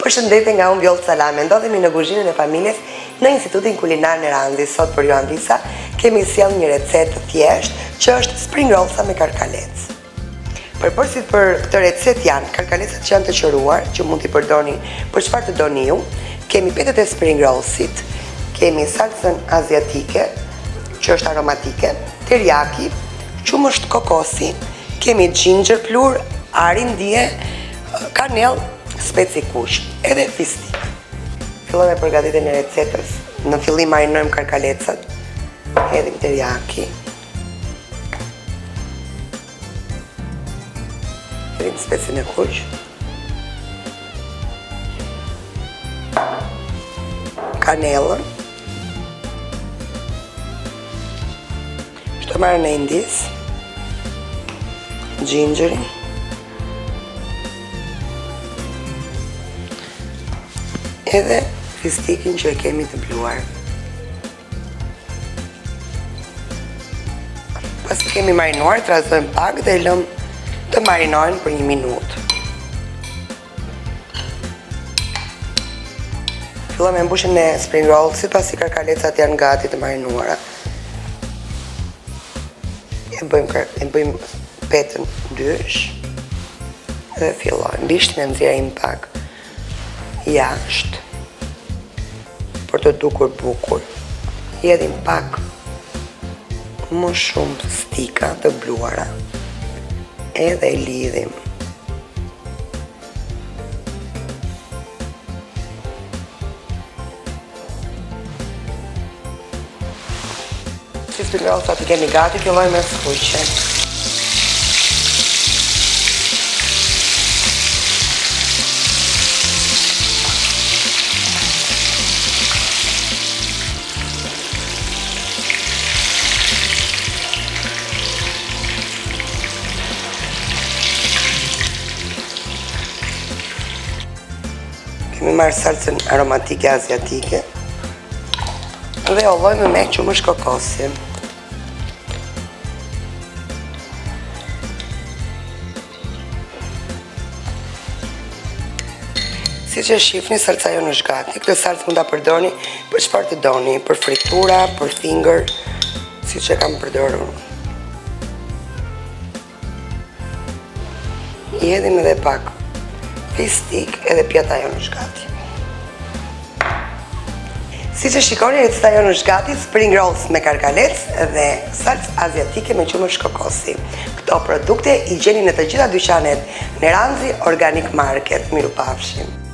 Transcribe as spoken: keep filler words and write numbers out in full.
Përshëndetje nga unë Vjollë Salame. Ndodhemi në kuzhinën e familjes në Institutin Kulinar Nerandhi. Sot për ju Andrisa kemi sjell një recetë të thjeshtë që është spring rollsa me karkalecë. Përpërësit për këtë recetë janë karkalecat që janë të qëruar, që mund t'i përdorni për çfarë të doni ju. Kemi petet e spring rollsit, kemi salsën aziatike, që është aromatike, teriyaki, qumësht kokosi, kemi ginger plur, arindje, kanell, speci kush, edhe fistik. Fillojmë me përgatitjen e recetës. Në fillim marinojmë karkalecat, hedhim teriyaki, hedhim specin e kuq, kanellën, shtomarën e indis, gingerin, edhe fistikin që e kemi të bluar. Pas të kemi marinuar, trazojmë pak dhe lëm të marinojnë për një minutë. Fillojmë me mbushjen e spring rollsit, pasi karkalecat janë gati të marinuara. E bëjmë, e bëjmë petën dysh dhe fillojmë. Bishtin e nxjerrim pak jashtë për të dukur bukur. Hedhim pak më shumë stika të bluara edhe i lidhim. Si spring rollsat i kemi gati, fillojmë me skuqe. Kemi marrë salsën aromatike aziatike dhe ollojmë me qumësht kokosi. Si që shifni, salsa jonë është gati. Këtë salsë mund ta përdorni për çfarë të doni, për fritura, për finger, si që kam përdorur. I hedhim edhe pak fistik edhe pjata jonë është gati. Si që shikoni, receta jonë është gati, spring rolls me karkalecë dhe salsë aziatike me qumësht kokosi. Këto produkte i gjeni në të gjitha dyqanet Nerandhi Organic Market. Mirupafshim.